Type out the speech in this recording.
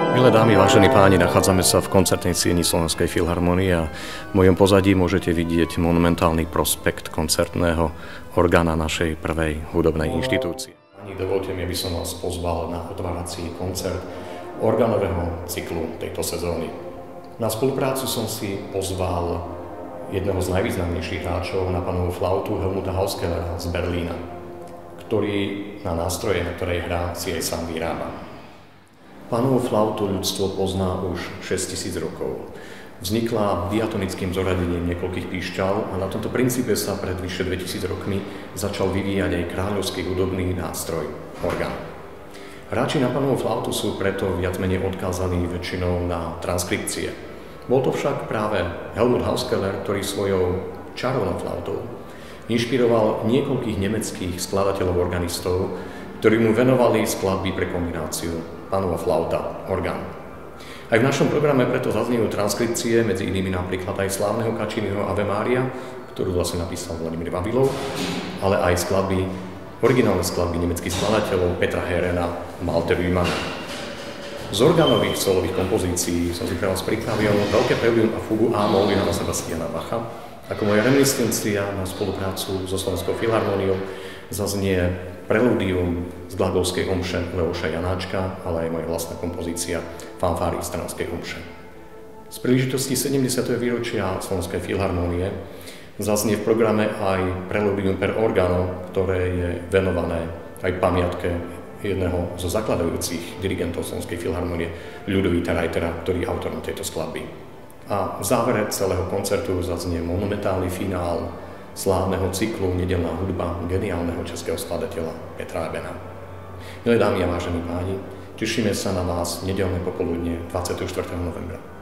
Milé dámy, vážení páni, nachádzame sa v koncertnej sieni Slovenskej filharmonie a v mojom pozadí môžete vidieť monumentálny prospekt koncertného orgána našej prvej hudobnej inštitúcie. Pani, dovolte mi, aby som vás pozval na otvárací koncert orgánového cyklu tejto sezóny. Na spoluprácu som si pozval jedného z najvýznamnejších hráčov na panovú flautu Helmuta Hauskellera z Berlína, ktorý na nástroje, na ktorej hrá, si aj sám vyrába. Pánovú flautu ľudstvo pozná už 6000 rokov. Vznikla diatonickým zoradením niekoľkých píšťal a na tomto princípe sa pred vyše 2000 rokmi začal vyvíjať aj kráľovský hudobný nástroj, orgán. Hráči na pánovú flautu sú preto viac menej odkázaní väčšinou na transkripcie. Bol to však práve Helmut Hauskeller, ktorý svojou čarovnou flautou inšpiroval niekoľkých nemeckých skladateľov organistov, ktorí mu venovali skladby pre kombináciu pánova flauta, orgán. Aj v našom programe preto zaznievajú transkripcie, medzi inými napríklad aj slávneho Cacciniho Ave Maria, ktorú vlastne napísal Vladimír Vavilov, ale aj skladby, originálne skladby nemeckých skladateľov Petra Herena a Malte Rühmanna. Z orgánových solových kompozícií som si pre vás pripravil veľké preludium a fugu A-moll Johanna Sebastiana Bacha. Ako moja reminiscencia na spoluprácu so Slovenskou filharmóniou zaznie preludium z Glagolskej omše Leoša Janáčka, ale aj moja vlastná kompozícia fanfáry z Trnavskej omše. Z príležitosti 70. výročia Slovenskej filharmónie zaznie v programe aj preludium per organo, ktoré je venované aj pamiatke jedného zo zakladajúcich dirigentov Slovenskej filharmónie, Ľudovíta Reitera, ktorý je autorom tejto skladby. A v závere celého koncertu zaznie monumentálny finál slávneho cyklu Nedeľná hudba geniálneho českého skladateľa Petra Ebena. Milé dámy a vážení páni, tešíme sa na vás nedeľné popoludne 24. novembra.